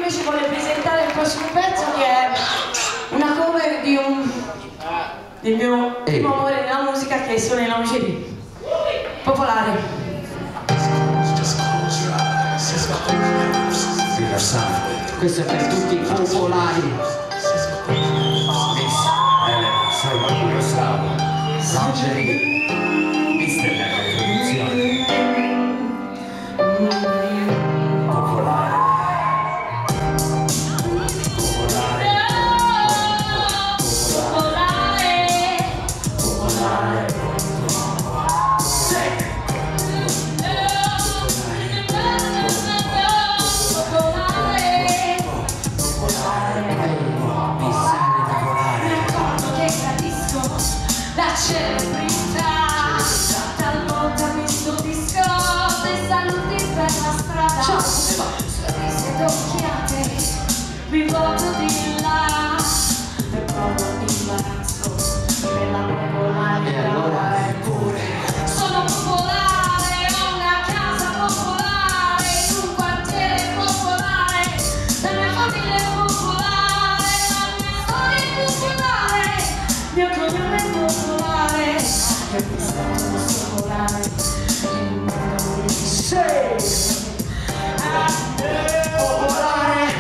invece vuole presentare il prossimo pezzo, che è una cover del mio primo amore nella musica, che sono i Lingerie. Popolare. Questo è per tutti i popolari. Sei proprio bravo. Lingerie. Mister la produzione. Popolare. La celebrità, talvolta mi stupisco dei saluti per la strada. Siete occhiate, vi voglio di là e provo imbarazzo per la popolarità. E allora è pure. Sono popolare, ho una casa popolare, in un quartiere popolare, la mia famiglia è popolare, la mia storia è popolare, il mio cognome è popolare, che mi sento popolare, in un mondo di sei. Popolare,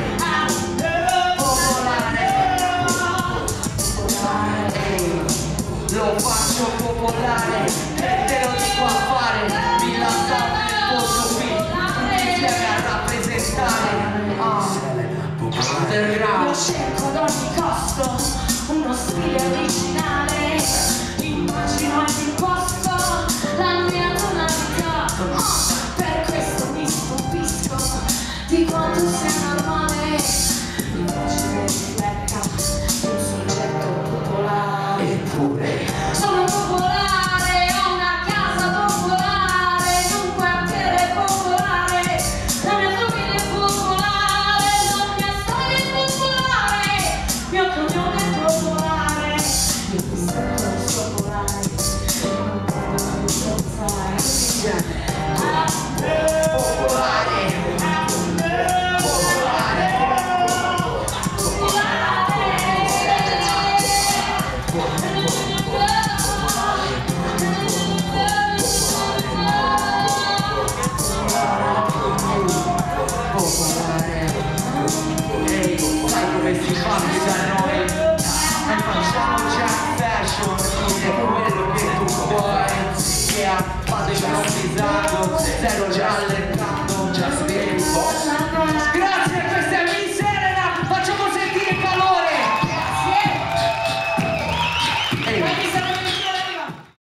lo faccio popolare, te lo dico a fare, Villa Sante il posto qui, tutti insieme a rappresentare underground. Io cerco ad ogni costo uno stile originale.